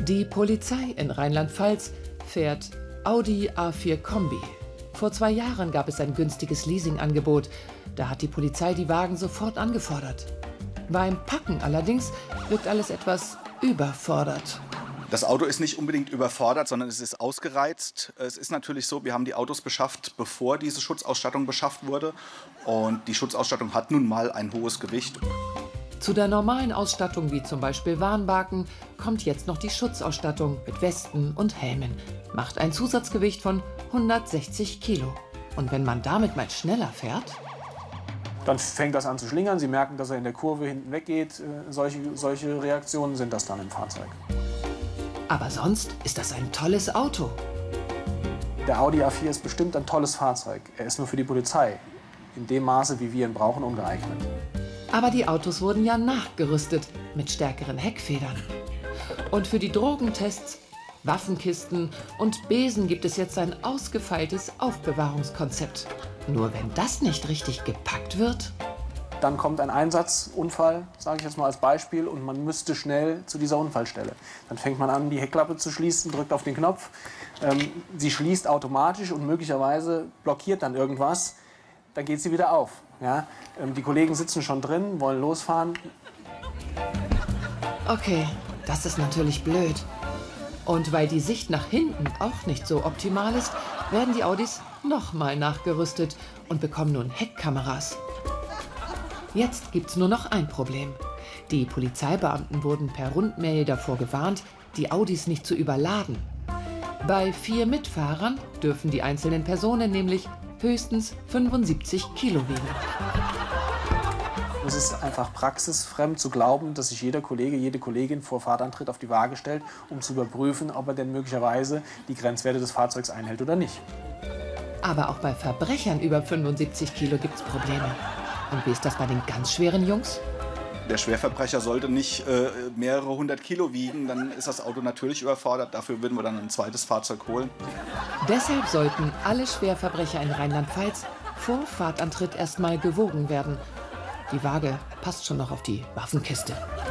Die Polizei in Rheinland-Pfalz fährt Audi A4 Kombi. Vor 2 Jahren gab es ein günstiges Leasingangebot. Da hat die Polizei die Wagen sofort angefordert. Beim Packen allerdings wirkt alles etwas überfordert. Das Auto ist nicht unbedingt überfordert, sondern es ist ausgereizt. Es ist natürlich so, wir haben die Autos beschafft, bevor diese Schutzausstattung beschafft wurde. Und die Schutzausstattung hat nun mal ein hohes Gewicht. Zu der normalen Ausstattung, wie zum Beispiel Warnbarken, kommt jetzt noch die Schutzausstattung mit Westen und Helmen. Macht ein Zusatzgewicht von 160 Kilo. Und wenn man damit mal schneller fährt? Dann fängt das an zu schlingern. Sie merken, dass er in der Kurve hinten weggeht. Solche Reaktionen sind das dann im Fahrzeug. Aber sonst ist das ein tolles Auto. Der Audi A4 ist bestimmt ein tolles Fahrzeug. Er ist nur für die Polizei in dem Maße, wie wir ihn brauchen, ungeeignet. Aber die Autos wurden ja nachgerüstet mit stärkeren Heckfedern. Und für die Drogentests, Waffenkisten und Besen gibt es jetzt ein ausgefeiltes Aufbewahrungskonzept. Nur wenn das nicht richtig gepackt wird? Dann kommt ein Einsatzunfall, sage ich jetzt mal als Beispiel, und man müsste schnell zu dieser Unfallstelle. Dann fängt man an, die Heckklappe zu schließen, drückt auf den Knopf. Sie schließt automatisch und möglicherweise blockiert dann irgendwas. Dann geht sie wieder auf. Ja? Die Kollegen sitzen schon drin, wollen losfahren. Okay, das ist natürlich blöd. Und weil die Sicht nach hinten auch nicht so optimal ist, werden die Audis nochmal nachgerüstet und bekommen nun Heckkameras. Jetzt gibt's nur noch ein Problem. Die Polizeibeamten wurden per Rundmail davor gewarnt, die Audis nicht zu überladen. Bei 4 Mitfahrern dürfen die einzelnen Personen nämlich höchstens 75 Kilo wiegen. Es ist einfach praxisfremd zu glauben, dass sich jeder Kollege, jede Kollegin vor Fahrtantritt auf die Waage stellt, um zu überprüfen, ob er denn möglicherweise die Grenzwerte des Fahrzeugs einhält oder nicht. Aber auch bei Verbrechern über 75 Kilo gibt's Probleme. Und wie ist das bei den ganz schweren Jungs? Der Schwerverbrecher sollte nicht mehrere 100 Kilo wiegen, dann ist das Auto natürlich überfordert. Dafür würden wir dann ein zweites Fahrzeug holen. Deshalb sollten alle Schwerverbrecher in Rheinland-Pfalz vor Fahrtantritt erstmal gewogen werden. Die Waage passt schon noch auf die Waffenkiste.